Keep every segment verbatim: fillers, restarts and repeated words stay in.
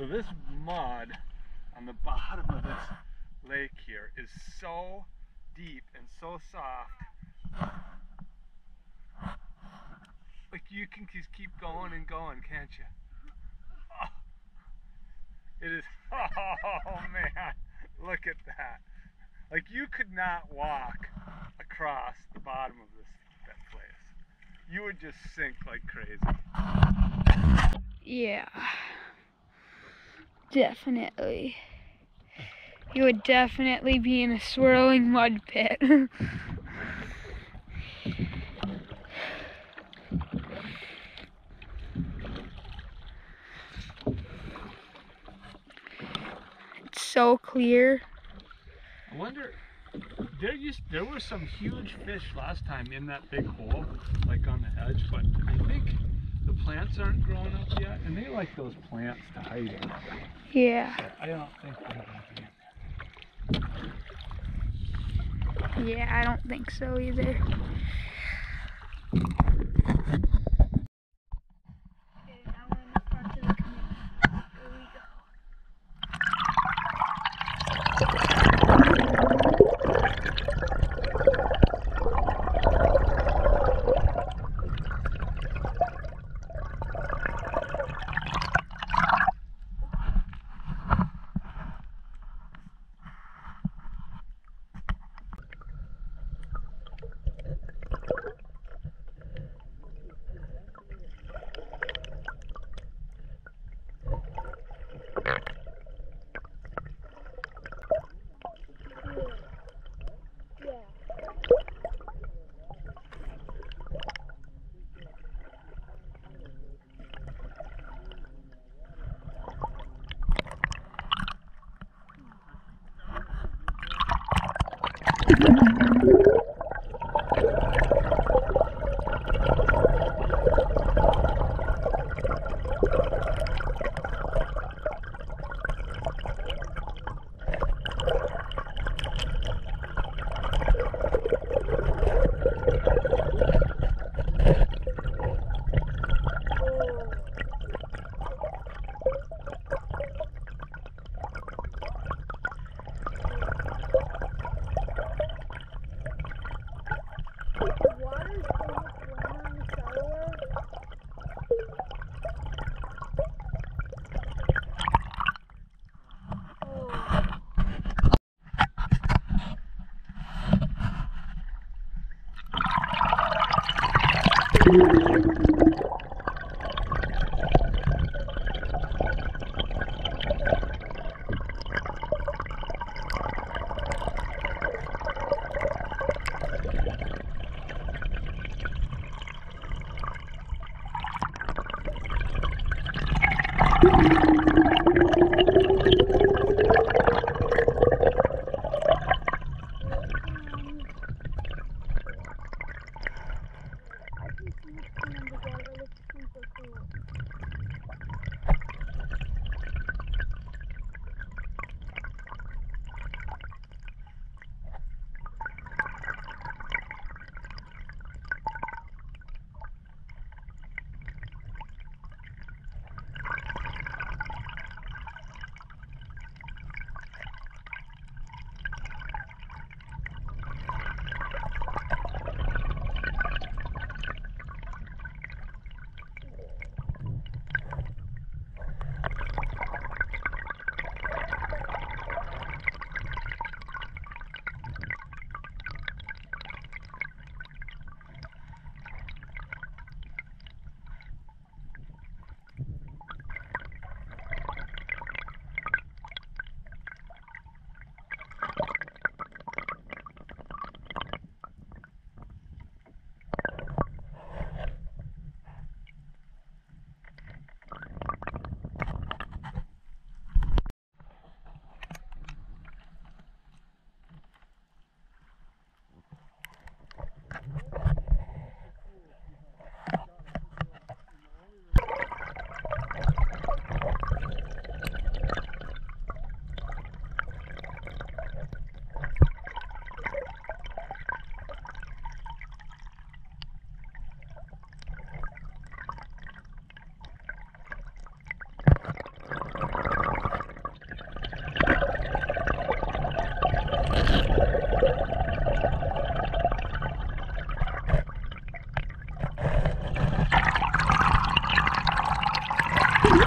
So this mud on the bottom of this lake here is so deep and so soft. Like you can just keep going and going, can't you? Oh, it is, oh man, look at that. Like you could not walk across the bottom of this that place. You would just sink like crazy. Yeah. Definitely. You would definitely be in a swirling mud pit. It's so clear. I wonder, there used there were some huge fish last time in that big hole, like on the edge, but I think the plants aren't growing up yet, and they like those plants to hide in. Yeah. So I don't think they're going to be in there. Yeah, I don't think so either.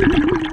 it.